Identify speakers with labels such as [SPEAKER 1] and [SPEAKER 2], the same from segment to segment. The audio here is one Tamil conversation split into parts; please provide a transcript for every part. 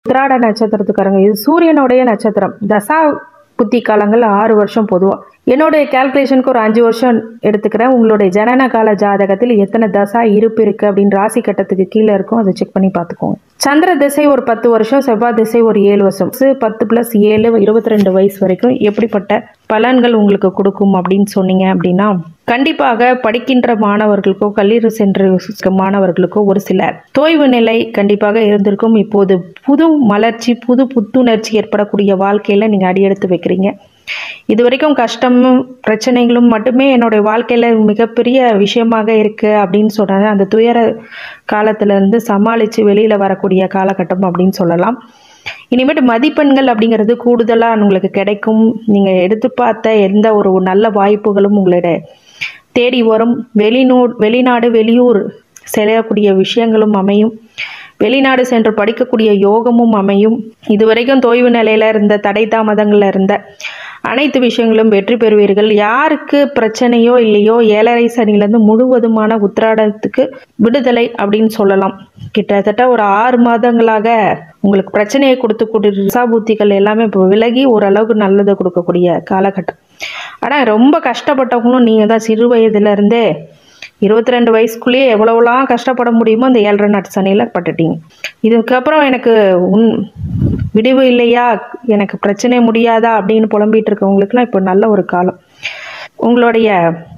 [SPEAKER 1] உத்திராட நட்சத்திரத்துக்காரங்க, இது சூரியனுடைய நட்சத்திரம். தசா புத்தி காலங்கள் 6 வருஷம் பொதுவாக. என்னுடைய கால்குலேஷனுக்கு ஒரு 5 வருஷம் எடுத்துக்கிறேன். உங்களுடைய ஜனன கால ஜாதகத்தில் எத்தனை தசா இருப்பு இருக்குது அப்படின்னு ராசி கட்டத்துக்கு கீழே இருக்கும், அதை செக் பண்ணி பார்த்துக்கோங்க. சந்திர திசை ஒரு 10 வருஷம், செவ்வாய் திசை ஒரு 7 வருஷம். 10 + 7 22 வயசு வரைக்கும் எப்படிப்பட்ட பலன்கள் உங்களுக்கு கொடுக்கும் அப்படின்னு சொன்னீங்க அப்படின்னா, கண்டிப்பாக படிக்கின்ற மாணவர்களுக்கோ கல்லூரி சென்ற மாணவர்களுக்கோ ஒரு சில தோய்வு நிலை கண்டிப்பாக இருந்திருக்கும். இப்போது புது மலர்ச்சி, புது புத்துணர்ச்சி ஏற்படக்கூடிய வாழ்க்கையில் நீங்கள் அடியெடுத்து வைக்கிறீங்க. இது வரைக்கும் கஷ்டமும் பிரச்சனைகளும் மட்டுமே என்னுடைய வாழ்க்கையில் மிகப்பெரிய விஷயமாக இருக்குது அப்படின்னு சொன்னாங்க. அந்த துயர காலத்திலேருந்து சமாளித்து வெளியில் வரக்கூடிய காலகட்டம் அப்படின்னு சொல்லலாம். இனிமேட்டு மதிப்பெண்கள் அப்படிங்கிறது கூடுதலாக உங்களுக்கு கிடைக்கும். நீங்கள் எடுத்து பார்த்த எந்த ஒரு நல்ல வாய்ப்புகளும் உங்களுடைய தேடி வரும். வெளிநாடு வெளியூர் செல்லக்கூடிய விஷயங்களும் அமையும். வெளிநாடு சென்று படிக்கக்கூடிய யோகமும் அமையும். இதுவரைக்கும் தொய்வு நிலையில் இருந்த தடை தாமதங்களில் இருந்த அனைத்து விஷயங்களும் வெற்றி பெறுவீர்கள். யாருக்கு பிரச்சனையோ இல்லையோ 7.5 சனியிலேருந்து முழுவதுமான உத்திராடத்துக்கு விடுதலை அப்படின்னு சொல்லலாம். கிட்டத்தட்ட ஒரு 6 மாதங்களாக உங்களுக்கு பிரச்சனையை கொடுத்துக்கூடிய தசாபுத்திகள் எல்லாமே இப்போ விலகி ஓரளவுக்கு நல்லதை கொடுக்கக்கூடிய காலகட்டம். ஆனால் ரொம்ப கஷ்டப்பட்டவங்களும் நீங்கள் தான். சிறு வயதுலேருந்தே 22 வயசுக்குள்ளேயே எவ்வளோலாம் கஷ்டப்பட முடியுமோ அந்த 7.5 நாட்டு சனியில் பட்டுட்டீங்க. இதுக்கப்புறம் எனக்கு விடிவு இல்லையா, எனக்கு பிரச்சனை முடியாதா அப்படின்னு புலம்பிகிட்டு இருக்கவங்களுக்குலாம் இப்போ நல்ல ஒரு காலம். உங்களுடைய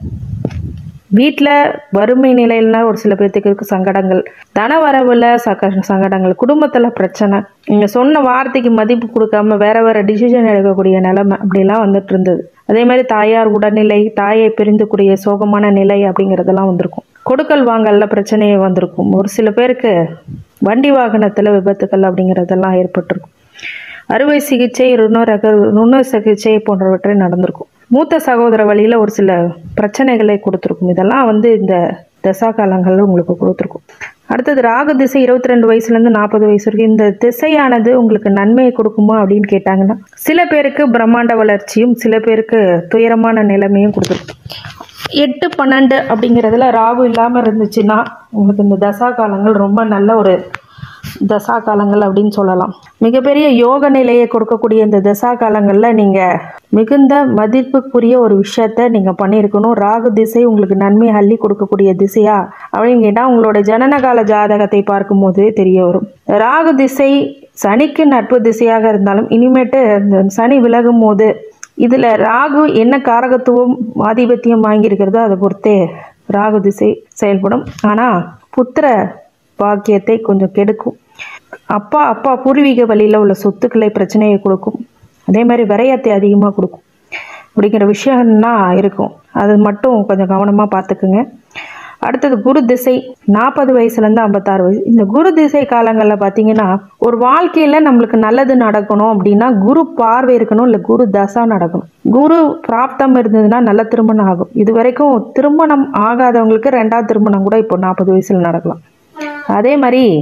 [SPEAKER 1] வீட்டில் வறுமை நிலையில்னா ஒரு சில பேர்த்துக்கு சங்கடங்கள், தன வரவில் சங்கடங்கள், குடும்பத்தில் பிரச்சனை, நீங்கள் சொன்ன வார்த்தைக்கு மதிப்பு கொடுக்காம வேறு டிசிஷன் எடுக்கக்கூடிய நிலைமை அப்படிலாம் வந்துட்டு இருந்தது. அதே மாதிரி தாயார் உடல்நிலை, தாயை பிரிந்துக்கூடிய சோகமான நிலை அப்படிங்கிறதெல்லாம் வந்திருக்கும். கொடுக்கல் வாங்கல்ல பிரச்சனையே வந்திருக்கும். ஒரு சில பேருக்கு வண்டி வாகனத்தில் விபத்துக்கள் அப்படிங்கிறதெல்லாம் ஏற்பட்டிருக்கும். அறுவை சிகிச்சை, நுண்ண சிகிச்சை போன்றவற்றை நடந்திருக்கும். மூத்த சகோதர வழியில் ஒரு சில பிரச்சனைகளை கொடுத்துருக்கும். இதெல்லாம் இந்த தசா காலங்களில் உங்களுக்கு கொடுத்துருக்கும். அடுத்தது ராகு திசை 22 வயசுலேருந்து 40 வயசு வரைக்கும். இந்த திசையானது உங்களுக்கு நன்மையை கொடுக்குமா அப்படின்னு கேட்டாங்கன்னா, சில பேருக்கு பிரம்மாண்ட வளர்ச்சியும் சில பேருக்கு துயரமான நிலைமையும் கொடுத்துருக்கும். 8, 12 அப்படிங்கிறதுல ராகு இல்லாமல் இருந்துச்சுன்னா உங்களுக்கு இந்த தசா காலங்கள் ரொம்ப நல்ல ஒரு தசா காலங்கள் அப்படின்னு சொல்லலாம். மிகப்பெரிய யோக நிலையை கொடுக்கக்கூடிய இந்த தசா காலங்களில் நீங்கள் மிகுந்த மதிப்புக்குரிய ஒரு விஷயத்த நீங்கள் பண்ணியிருக்கணும். ராகு திசை உங்களுக்கு நன்மையை அள்ளி கொடுக்கக்கூடிய திசையா அப்படின்னு கேட்டால் உங்களோட ஜனனகால ஜாதகத்தை பார்க்கும்போது தெரிய வரும். ராகு திசை சனிக்கு நட்பு திசையாக இருந்தாலும் இனிமேட்டு இந்த சனி விலகும் போது இதில் ராகு என்ன காரகத்துவம் ஆதிபத்தியம் வாங்கியிருக்கிறதோ அதை பொறுத்தே ராகு திசை செயல்படும். ஆனால் புத்திர பாக்கியத்தை கொஞ்சம் கெடுக்கும். அப்பா பூர்வீக வழியில் உள்ள சொத்துக்களை பிரச்சனையை கொடுக்கும். அதே மாதிரி விரயத்தை அதிகமாக கொடுக்கும் அப்படிங்கிற விஷயம்னா இருக்கும். அது மட்டும் கொஞ்சம் கவனமாக பார்த்துக்குங்க. அடுத்தது குரு திசை 40 வயசுலேருந்து 56 வயசு. இந்த குரு திசை காலங்களில் பார்த்தீங்கன்னா ஒரு வாழ்க்கையில் நம்மளுக்கு நல்லது நடக்கணும் அப்படின்னா குரு பார்வை இருக்கணும், இல்லை குரு தசா நடக்கணும். குரு பிராப்தம் இருந்ததுன்னா நல்ல திருமணம் ஆகும். இது வரைக்கும் திருமணம் ஆகாதவங்களுக்கு 2வது திருமணம் கூட இப்போ 40 வயசில் நடக்கலாம். அதே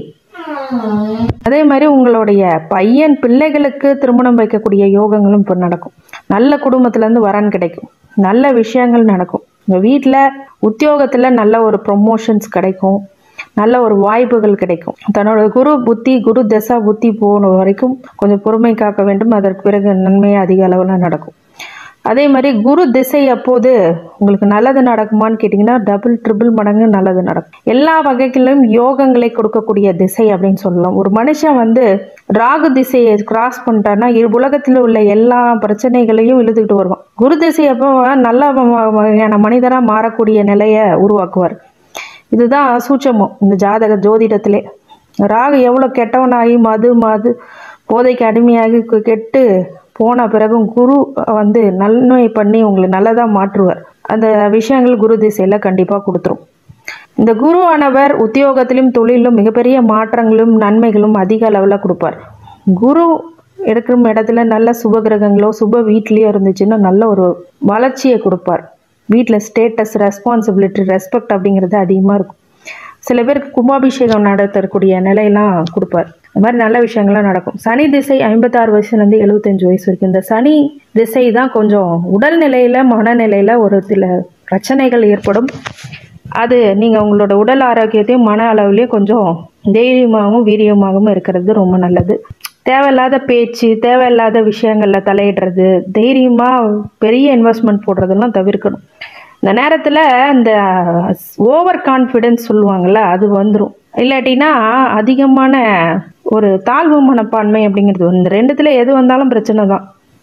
[SPEAKER 1] மாதிரி உங்களுடைய பையன் பிள்ளைகளுக்கு திருமணம் வைக்கக்கூடிய யோகங்களும் இப்போ நடக்கும். நல்ல குடும்பத்திலேருந்து வரன் கிடைக்கும். நல்ல விஷயங்கள் நடக்கும். உங்கள் வீட்டில் உத்தியோகத்தில் நல்ல ஒரு ப்ரொமோஷன்ஸ் கிடைக்கும். நல்ல ஒரு வாய்ப்புகள் கிடைக்கும். தன்னோட குரு தசா புத்தி போன வரைக்கும் கொஞ்சம் பொறுமை காக்க வேண்டும். அதற்கு பிறகு நன்மையாக அதிக அளவில் நடக்கும். அதே மாதிரி குரு திசை அப்போது உங்களுக்கு நல்லது நடக்குமான்னு கேட்டிங்கன்னா டபுள் ட்ரிபிள் மடங்கு நல்லது நடக்கும். எல்லா வகைகளிலும் யோகங்களை கொடுக்கக்கூடிய திசை அப்படின்னு சொல்லலாம். ஒரு மனுஷன் ராகு திசையை கிராஸ் பண்ணிட்டான்னா உலகத்தில் உள்ள எல்லா பிரச்சனைகளையும் இழுத்துக்கிட்டு வருவான். குரு திசை அப்போ நல்ல வகையான மனிதராக மாறக்கூடிய நிலையை உருவாக்குவார். இதுதான் சூட்சமம் இந்த ஜாதக ஜோதிடத்திலே. ராகு எவ்வளோ கெட்டவனாகி மது போதைக்கு அடிமையாகி கெட்டு போன பிறகும் குரு நன்மை பண்ணி உங்களை நல்லதாக மாற்றுவார். அந்த விஷயங்கள் குரு திசையில் கண்டிப்பாக கொடுத்துரும். இந்த குருவானவர் உத்தியோகத்திலும் தொழிலும் மிகப்பெரிய மாற்றங்களும் நன்மைகளும் அதிக அளவில் கொடுப்பார். குரு எடுக்கிற இடத்துல நல்ல சுப கிரகங்களோ சுப வீட்லேயோ இருந்துச்சுன்னா நல்ல ஒரு வளர்ச்சியை கொடுப்பார். வீட்டில் ஸ்டேட்டஸ், ரெஸ்பான்சிபிலிட்டி, ரெஸ்பெக்ட் அப்படிங்கிறது அதிகமாக இருக்கும். சில பேருக்கு கும்பாபிஷேகம் நடத்தக்கூடிய நிலையெல்லாம் கொடுப்பார். இந்த மாதிரி நல்ல விஷயங்கள்லாம் நடக்கும். சனி திசை 56 வயசுலேருந்து 75 வயசு வரைக்கும். இந்த சனி திசை தான் கொஞ்சம் உடல்நிலையில் மனநிலையில் ஒரு சில பிரச்சனைகள் ஏற்படும். அது நீங்கள் உங்களோட உடல் ஆரோக்கியத்தையும் மன அளவுலேயும் கொஞ்சம் தைரியமாகவும் வீரியமாகவும் இருக்கிறது ரொம்ப நல்லது. தேவையில்லாத பேச்சு, தேவையில்லாத விஷயங்களில் தலையிடுறது, தைரியமாக பெரிய இன்வெஸ்ட்மெண்ட் போடுறதெல்லாம் தவிர்க்கணும். இந்த நேரத்தில் இந்த ஓவர் கான்ஃபிடென்ஸ் சொல்லுவாங்கள்ல, அது வந்துடும். இல்லாட்டினா அதிகமான ஒரு தாழ்வு மனப்பான்மை அப்படிங்கிறது இந்த ரெண்டுத்தில் எது வந்தாலும் பிரச்சனை தான்.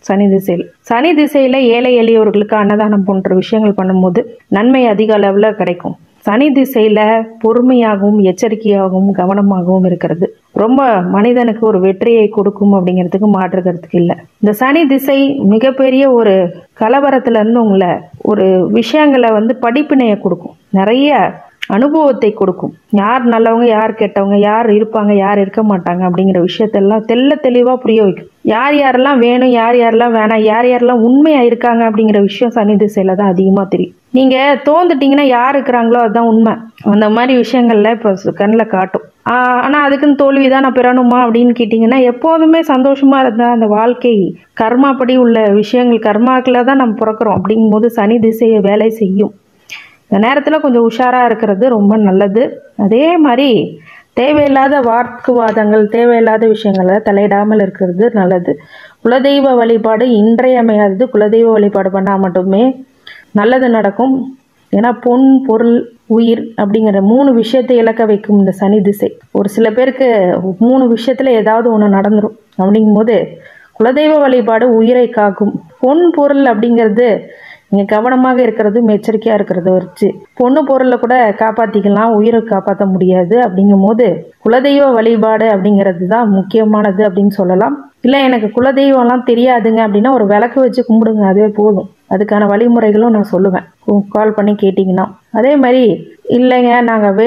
[SPEAKER 1] சனி திசையில் ஏழை எளியவர்களுக்கு அன்னதானம் போன்ற விஷயங்கள் பண்ணும்போது நன்மை அதிக அளவில் கிடைக்கும். சனி திசையில் பொறுமையாகவும் எச்சரிக்கையாகவும் கவனமாகவும் இருக்கிறது ரொம்ப மனிதனுக்கு ஒரு வெற்றியை கொடுக்கும் அப்படிங்கிறதுக்கு மாற்றுக்கிறதுக்கு இல்லை. இந்த சனி திசை மிகப்பெரிய ஒரு கலவரத்துலேருந்து உங்களை ஒரு விஷயங்களை படிப்பினையை கொடுக்கும், நிறைய அனுபவத்தை கொடுக்கும். யார் நல்லவங்க, யார் கெட்டவங்க, யார் இருப்பாங்க, யார் இருக்க மாட்டாங்க அப்படிங்கிற விஷயத்தெல்லாம் தெளிவாக புரிய வைக்கும். யார் யாரெல்லாம் வேணும், யார் யாரெல்லாம் வேணாம், யார் யாரெல்லாம் உண்மையாக இருக்காங்க அப்படிங்கிற விஷயம் சனி திசையில் தான் அதிகமாக தெரியும். நீங்கள் தோந்துட்டிங்கன்னா யார் இருக்கிறாங்களோ அதுதான் உண்மை. அந்த மாதிரி விஷயங்கள்ல இப்போ கண்ணில் காட்டும். ஆனால் அதுக்குன்னு தோல்வி தான் நான் பெறணுமா அப்படின்னு கேட்டிங்கன்னா, எப்போதுமே சந்தோஷமாக இருந்தால் அந்த வாழ்க்கை கர்மாப்படி உள்ள விஷயங்கள் கர்மாக்கில் தான் நம்ம பிறக்கிறோம். அப்படிங்கும்போது சனி திசையை வேலை செய்யும். இந்த நேரத்தில் கொஞ்சம் உஷாராக இருக்கிறது ரொம்ப நல்லது. அதே மாதிரி தேவையில்லாத வாக்குவாதங்கள், தேவையில்லாத விஷயங்களை தலையிடாமல் இருக்கிறது நல்லது. குலதெய்வ வழிபாடு இன்றையமையாதது. குலதெய்வ வழிபாடு பண்ணால் மட்டுமே நல்லது நடக்கும். ஏன்னா பொன், பொருள், உயிர் அப்படிங்கிற 3 விஷயத்தை இழக்க வைக்கும் இந்த சனி திசை. ஒரு சில பேருக்கு 3 விஷயத்தில் ஏதாவது ஒன்று நடந்துடும். அப்படிங்கும்போது குலதெய்வ வழிபாடு உயிரை காக்கும். பொன், பொருள் அப்படிங்கிறது நீங்கள் கவனமாக இருக்கிறதும் எச்சரிக்கையாக இருக்கிறத வச்சு பொண்ணு பொருளை கூட காப்பாற்றிக்கலாம், உயிரை காப்பாற்ற முடியாது. அப்படிங்கும்போது குலதெய்வ வழிபாடு அப்படிங்கிறது தான் முக்கியமானது அப்படின்னு சொல்லலாம். இல்லை எனக்கு குலதெய்வம்லாம் தெரியாதுங்க அப்படின்னா ஒரு விளக்கு வச்சு கும்பிடுங்க, அதுவே போதும். அதுக்கான வழிமுறைகளும் நான் சொல்லுவேன், கால் பண்ணி கேட்டிங்கன்னா. அதே மாதிரி இல்லைங்க நாங்கள்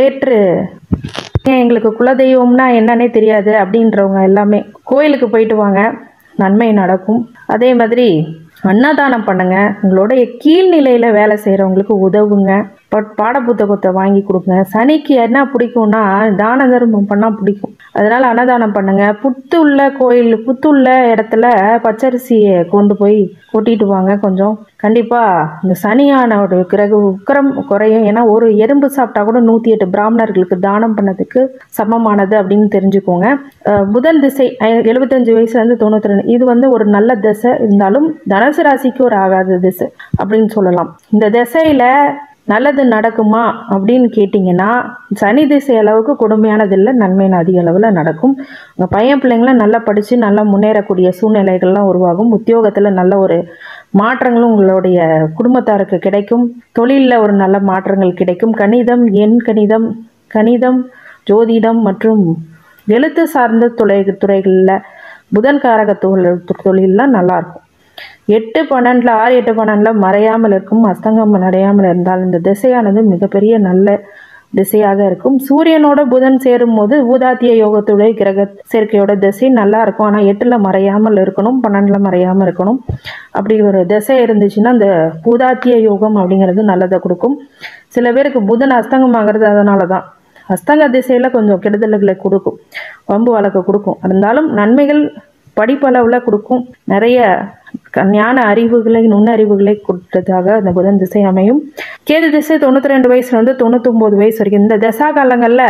[SPEAKER 1] எங்களுக்கு குலதெய்வம்னா என்னன்னே தெரியாது அப்படின்றவங்க எல்லாமே கோயிலுக்கு போயிட்டு வாங்க, நன்மை நடக்கும். அதே மாதிரி அன்னதானம் பண்ணுங்க. உங்களுடைய கீழ்நிலையில் வேலை செய்கிறவங்களுக்கு உதவுங்க. பாடப்புத்தகத்தை வாங்கி கொடுங்க. சனிக்கு என்ன பிடிக்கும்னா தான தர்மம் பண்ணால் பிடிக்கும். அதனால் அன்னதானம் பண்ணுங்க. புத்துள்ள இடத்துல பச்சரிசியை கொண்டு போய் கொட்டிட்டு வாங்க. கொஞ்சம் கண்டிப்பாக இந்த சனியான ஒரு உக்கிரம் குறையும். ஏன்னா ஒரு எறும்பு சாப்பிட்டா கூட 108 பிராமணர்களுக்கு தானம் பண்ணதுக்கு சமமானது அப்படின்னு தெரிஞ்சுக்கோங்க. புதன் திசை 75 வயசுலேருந்து 92, இது ஒரு நல்ல திசை இருந்தாலும் தனுசு ராசிக்கு ஒரு ஆகாத திசை அப்படின்னு சொல்லலாம். இந்த திசையில் நல்லது நடக்குமா அப்படின்னு கேட்டிங்கன்னா சனி திசை அளவுக்கு கொடுமையானதில்லை, நன்மையின் அதிக அளவில் நடக்கும். உங்கள் பையன் பிள்ளைங்களாம் நல்லா படித்து நல்லா முன்னேறக்கூடிய சூழ்நிலைகள்லாம் உருவாகும். உத்தியோகத்தில் நல்ல ஒரு மாற்றங்களும் உங்களுடைய குடும்பத்தாருக்கு கிடைக்கும். தொழிலில் ஒரு நல்ல மாற்றங்கள் கிடைக்கும். கணிதம், கணிதம், ஜோதிடம் மற்றும் எழுத்து சார்ந்த துறைகளில் புதன் காரக தொழிலெலாம் நல்லாயிருக்கும். 8-12 6-8-12 மறையாமல் இருக்கும். அஸ்தங்கம் அடையாமல் இருந்தால் இந்த திசையானது மிகப்பெரிய நல்ல திசையாக இருக்கும். சூரியனோட புதன் சேரும் போது ஊதாத்திய யோகத்துடைய கிரக சேர்க்கையோட திசை நல்லா இருக்கும். ஆனால் 8ல் மறையாமல் இருக்கணும், 12ல் மறையாமல் இருக்கணும். அப்படி ஒரு திசை இருந்துச்சுன்னா அந்த ஊதாத்திய யோகம் அப்படிங்கிறது நல்லதை கொடுக்கும். சில பேருக்கு புதன் அஸ்தங்கமாகிறது அதனால தான். அஸ்தங்க திசையில் கொஞ்சம் கெடுதல்களை கொடுக்கும், வம்பு வழக்க கொடுக்கும். இருந்தாலும் நன்மைகள் படிப்பளவில் கொடுக்கும். நிறைய ஞான அறிவுகளை, நுண்ணறிவுகளை கொடுத்ததாக அந்த புதன் திசை அமையும். கேது திசை 92 வயசுலேருந்து 99 வயசு வரைக்கும். இந்த தசா காலங்களில்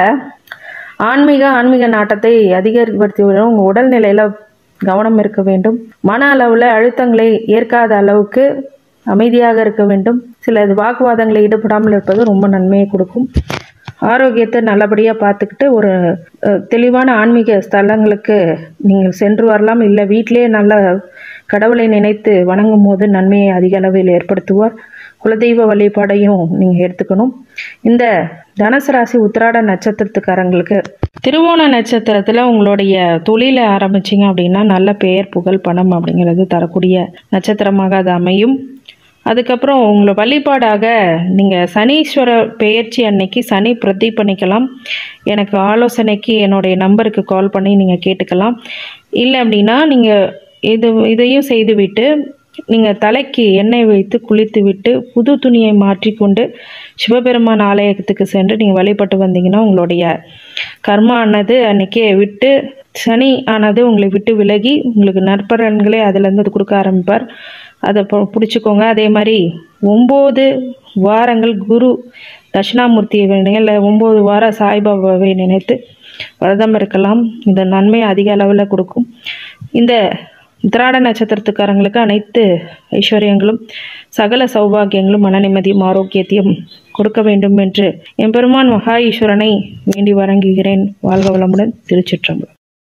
[SPEAKER 1] ஆன்மீக நாட்டத்தை அதிகப்படுத்தி விடும். உங்கள் உடல்நிலையில் கவனம் இருக்க வேண்டும். மன அளவில் அழுத்தங்களை ஏற்காத அளவுக்கு அமைதியாக இருக்க வேண்டும். சில வாக்குவாதங்களை ஈடுபடாமல் இருப்பது ரொம்ப நன்மையை கொடுக்கும். ஆரோக்கியத்தை நல்லபடியாக பார்த்துக்கிட்டு ஒரு தெளிவான ஆன்மீக ஸ்தலங்களுக்கு நீங்கள் சென்று வரலாம். இல்லை வீட்டிலே நல்ல கடவுளை நினைத்து வணங்கும் போது நன்மையை அதிக அளவில் ஏற்படுத்துவார். குலதெய்வ வழிபாடையும் நீங்கள் எடுத்துக்கணும். இந்த தனுசு ராசி உத்திராட நட்சத்திரத்துக்காரங்களுக்கு திருவோண நட்சத்திரத்தில் உங்களுடைய தொழிலை ஆரம்பிச்சிங்க அப்படின்னா நல்ல பெயர், புகழ், பணம் அப்படிங்கிறது தரக்கூடிய நட்சத்திரமாக அது அமையும். அதுக்கப்புறம் உங்களை வழிபாடாக நீங்கள் சனீஸ்வர பெயர்ச்சி அன்னைக்கு சனி பிரதி பண்ணிக்கலாம். எனக்கு ஆலோசனைக்கு என்னுடைய நம்பருக்கு கால் பண்ணி நீங்கள் கேட்டுக்கலாம். இல்லை அப்படின்னா நீங்கள் இதையும் செய்துவிட்டு நீங்கள் தலைக்கு எண்ணெய் வைத்து குளித்து விட்டு புது துணியை மாற்றிக்கொண்டு சிவபெருமான் ஆலயத்துக்கு சென்று நீங்கள் வழிபட்டு வந்தீங்கன்னா உங்களுடைய கர்மா ஆனது அன்றைக்கே விட்டு சனி ஆனது உங்களை விட்டு விலகி உங்களுக்கு நற்பலன்களே அதிலேருந்து கொடுக்க ஆரம்பிப்பார். அதை பிடிச்சிக்கோங்க. அதே மாதிரி 9 வாரங்கள் குரு தட்சிணாமூர்த்தியை இல்லை 9 வாரம் சாய்பாபாவை நினைத்து விரதம் இருக்கலாம். இந்த நன்மை அதிக அளவில் கொடுக்கும். இந்த உத்திராட நட்சத்திரத்துக்காரங்களுக்கு அனைத்து ஐஸ்வர்யங்களும் சகல சௌபாகியங்களும் மன நிம்மதியும் ஆரோக்கியத்தையும் கொடுக்க வேண்டும் என்று எம்பெருமான் மகா ஈஸ்வரனை வேண்டி வணங்குகிறேன். வாழ்க வளமுடன். திருச்சிற்றம்பலம்.